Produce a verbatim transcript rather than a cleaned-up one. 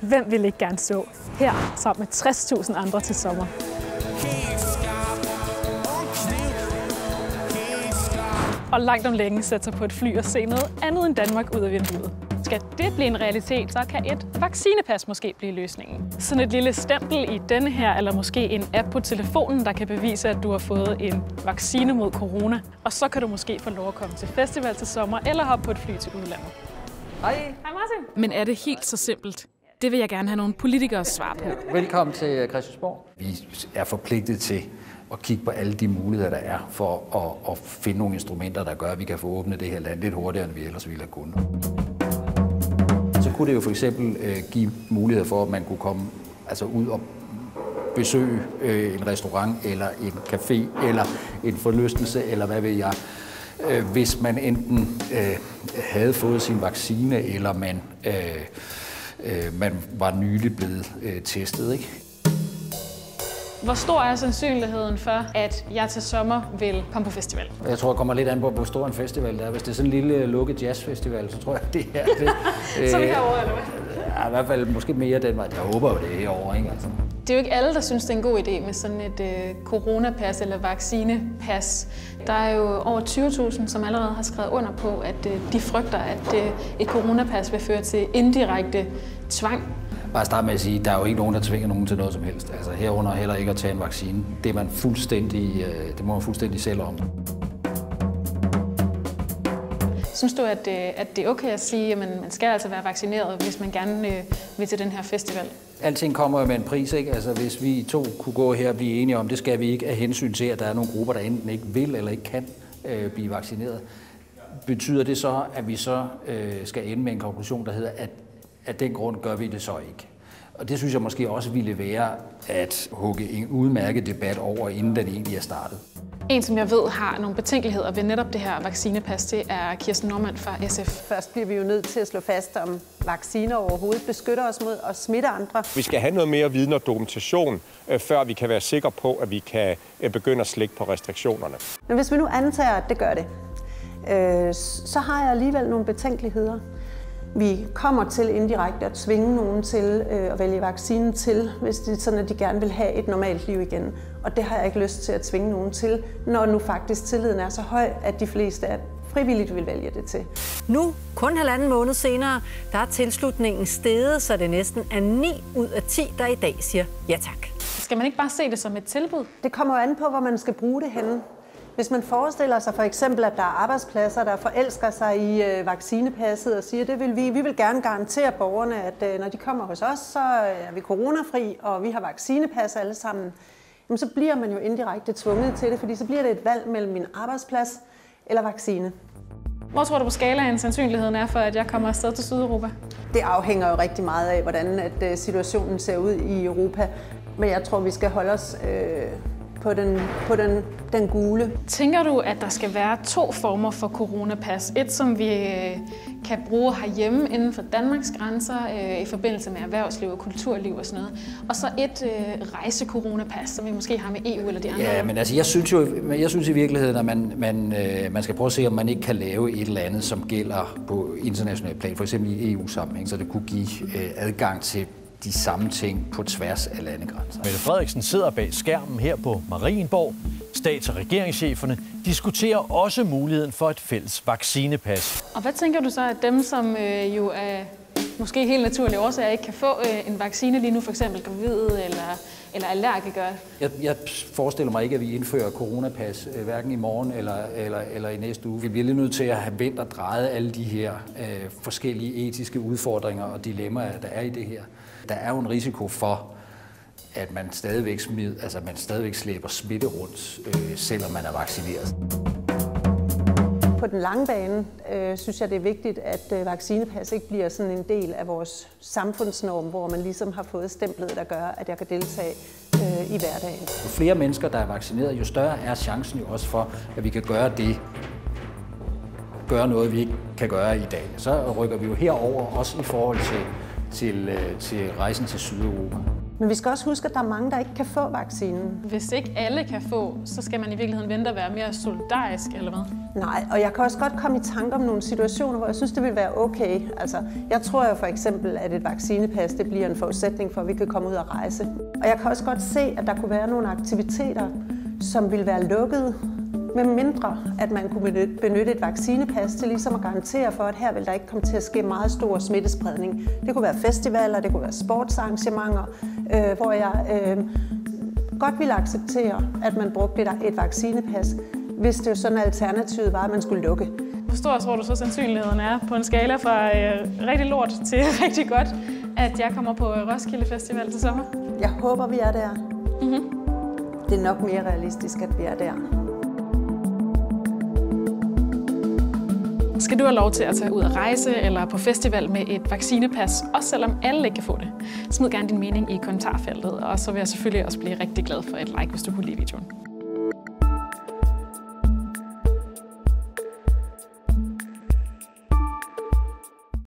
Hvem vil ikke gerne stå her sammen med tres tusind andre til sommer? Og langt om længe sætte sig på et fly og se noget andet end Danmark ud af vinduet. Skal det blive en realitet, så kan et vaccinepas måske blive løsningen. Sådan et lille stempel i denne her, eller måske en app på telefonen, der kan bevise, at du har fået en vaccine mod corona. Og så kan du måske få lov at komme til festival til sommer, eller hoppe på et fly til udlandet. Hej. Hej Martin. Men er det helt så simpelt? Det vil jeg gerne have nogle politikere svar på. Velkommen til Christiansborg. Vi er forpligtet til at kigge på alle de muligheder, der er for at, at finde nogle instrumenter, der gør, at vi kan få åbnet det her land lidt hurtigere, end vi ellers ville have kunnet. Så kunne det jo for eksempel øh, give mulighed for, at man kunne komme altså ud og besøge øh, en restaurant, eller en café, eller en forlystelse, eller hvad ved jeg, øh, hvis man enten øh, havde fået sin vaccine, eller man, øh, øh, man var nylig blevet øh, testet, ikke? Hvor stor er sandsynligheden for, at jeg til sommer vil komme på festival? Jeg tror, det kommer lidt an på, hvor stor en festival det er. Hvis det er sådan en lille lukket jazzfestival, så tror jeg, det er det. Så vi herovre, eller hvad? Ja, i hvert fald måske mere den vej. Jeg håber jo, det er herovre, ikke? Altså. Det er jo ikke alle, der synes, det er en god idé med sådan et øh, coronapas eller vaccinepas. Der er jo over tyve tusind, som allerede har skrevet under på, at øh, de frygter, at øh, et coronapas vil føre til indirekte tvang. Bare starte med at sige, at der er jo ikke nogen, der tvinger nogen til noget som helst. Altså herunder heller ikke at tage en vaccine. Det er man fuldstændig, det må man fuldstændig selv om. Synes du, at, at det er okay at sige, at man skal altså være vaccineret, hvis man gerne vil til den her festival? Alting kommer jo med en pris, ikke? Altså hvis vi to kunne gå her og blive enige om, det skal vi ikke af hensyn til, at der er nogle grupper, der enten ikke vil eller ikke kan øh, blive vaccineret. Betyder det så, at vi så øh, skal ende med en konklusion, der hedder, at af den grund gør vi det så ikke. Og det synes jeg måske også ville være at hugge en udmærket debat over, inden den egentlig er startet. En, som jeg ved har nogle betænkeligheder ved netop det her vaccinepas, det er Kirsten Normann fra S F. Først bliver vi jo nødt til at slå fast, om vacciner overhovedet beskytter os mod at smitte andre. Vi skal have noget mere viden og dokumentation, før vi kan være sikre på, at vi kan begynde at slække på restriktionerne. Men hvis vi nu antager, at det gør det, øh, så har jeg alligevel nogle betænkeligheder. Vi kommer til indirekte at tvinge nogen til øh, at vælge vaccinen til, hvis det er sådan, at de gerne vil have et normalt liv igen. Og det har jeg ikke lyst til at tvinge nogen til, når nu faktisk tilliden er så høj, at de fleste er frivilligt vil vælge det til. Nu, kun halvanden måned senere, der er tilslutningen steget, så det næsten er ni ud af ti, der i dag siger ja tak. Skal man ikke bare se det som et tilbud? Det kommer an på, hvor man skal bruge det henne. Hvis man forestiller sig for eksempel, at der er arbejdspladser, der forelsker sig i øh, vaccinepasset og siger, det vil vi, vi vil gerne garantere borgerne, at øh, når de kommer hos os, så er vi coronafri, og vi har vaccinepas alle sammen, jamen, så bliver man jo indirekte tvunget til det, fordi så bliver det et valg mellem min arbejdsplads eller vaccine. Hvor tror du på skalaen sandsynligheden er for, at jeg kommer afsted til Sydeuropa? Det afhænger jo rigtig meget af, hvordan at, uh, situationen ser ud i Europa, men jeg tror, vi skal holde os øh, på den, på den, den gule. Tænker du, at der skal være to former for coronapas? Et, som vi kan bruge herhjemme inden for Danmarks grænser øh, i forbindelse med erhvervsliv og kulturliv og sådan noget. Og så et øh, rejse-coronapas, som vi måske har med E U eller de andre. Ja, men altså, jeg synes jo, jeg synes i virkeligheden, at man, man, øh, man skal prøve at se, om man ikke kan lave et eller andet, som gælder på international plan, for eksempel i E U-sammenhæng, så det kunne give øh, adgang til de samme ting på tværs af landegrænser. Mette Frederiksen sidder bag skærmen her på Marienborg. Stats- og regeringscheferne diskuterer også muligheden for et fælles vaccinepas. Og hvad tænker du så, at dem, som øh, jo er måske helt naturlige årsager ikke kan få øh, en vaccine lige nu, for eksempel gravide eller, eller allergikere? Jeg, jeg forestiller mig ikke, at vi indfører coronapas øh, hverken i morgen eller, eller, eller i næste uge. Vi bliver lige nødt til at have vendt og drejet alle de her øh, forskellige etiske udfordringer og dilemmaer, der er i det her. Der er jo en risiko for, at man stadigvæk, smid, altså man stadigvæk slæber smitte rundt, øh, selvom man er vaccineret. På den lange bane øh, synes jeg, det er vigtigt, at øh, vaccinepas ikke bliver sådan en del af vores samfundsnorm, hvor man ligesom har fået stemplet, der gør, at jeg kan deltage øh, i hverdagen. Jo flere mennesker, der er vaccineret, jo større er chancen jo også for, at vi kan gøre det, gøre noget, vi ikke kan gøre i dag. Så rykker vi jo herover også i forhold til, til, til rejsen til Sydeuropa. Men vi skal også huske, at der er mange, der ikke kan få vaccinen. Hvis ikke alle kan få, så skal man i virkeligheden vente at være mere solidarisk, eller hvad? Nej, og jeg kan også godt komme i tanke om nogle situationer, hvor jeg synes, det vil være okay. Altså, jeg tror jo for eksempel, at et vaccinepas det bliver en forudsætning for, at vi kan komme ud og rejse. Og jeg kan også godt se, at der kunne være nogle aktiviteter, som ville være lukkede, med mindre, at man kunne benytte et vaccinepas til ligesom at garantere for, at her vil der ikke komme til at ske meget stor smittespredning. Det kunne være festivaler, det kunne være sportsarrangementer, øh, hvor jeg øh, godt ville acceptere, at man brugte et, et vaccinepas, hvis det jo sådan alternativet var, at man skulle lukke. Hvor stor tror du så sandsynligheden er på en skala fra øh, rigtig lort til rigtig godt, at jeg kommer på Roskilde Festival til sommer? Jeg håber, vi er der. Mm-hmm. Det er nok mere realistisk, at vi er der. Skal du have lov til at tage ud og rejse eller på festival med et vaccinepas, også selvom alle ikke kan få det? Smid gerne din mening i kommentarfeltet, og så vil jeg selvfølgelig også blive rigtig glad for et like, hvis du kunne lide videoen.